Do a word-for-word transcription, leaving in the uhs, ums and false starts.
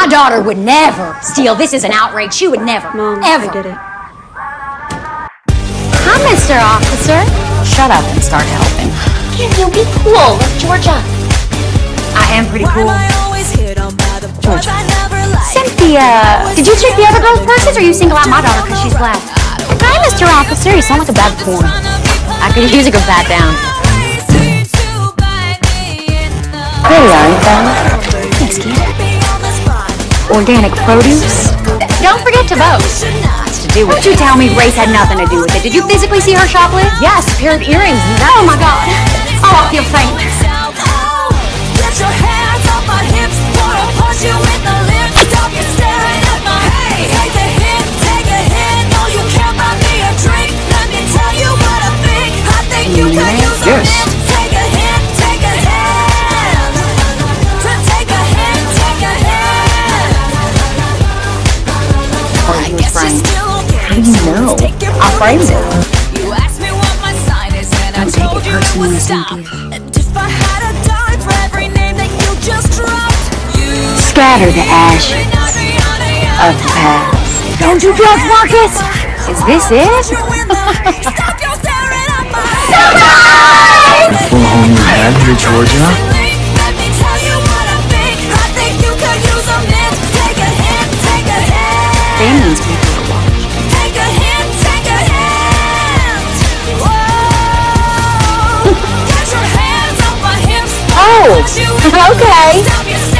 My daughter would never steal. This is an outrage. She would never, Mom, ever. I did it. Hi, Mister Officer. Shut up and start helping. Can you be cool, Georgia? I am pretty cool. Georgia. Cynthia, did you check the other girls' purses, or you single out my daughter because she's black? Hi, Mister Officer. You sound like a bad porn. I could use a go bat down. Pretty, aren't they? Thanks, kid. Organic produce. Don't forget to vote. It's to do with. Don't you tell me race had nothing to do with it. Did you physically see her shoplift? Yes, a pair of earrings. Oh my God. Oh, I feel faint. Get your hands off my hips, wanna punch you in the lips. Stop you staring at my hey. Take a hit, take a hit. No, you can't buy me a drink. Let me tell you what I think. I think you can use a Yes. hint. Take a hit, take a hit. To take a hit, take a hit. Or you were framed. How do you know? I framed it. You asked me what my sign is, and I Don't take told it you it personally, would stop. Cynthia. And if I had a dime for every name that you just dropped, you Scatter the ashes of the past. Don't you drugs, Marcus? Is this it? Stop your staring at my Full home you had here, Georgia? Let me tell you what I think. I think you could use a mint. Take a hint, take a hint. That means people are watching. Take a hint, take a hint. Whoa. Get your hands off my hips. Oh, Punch you in the okay. Stop your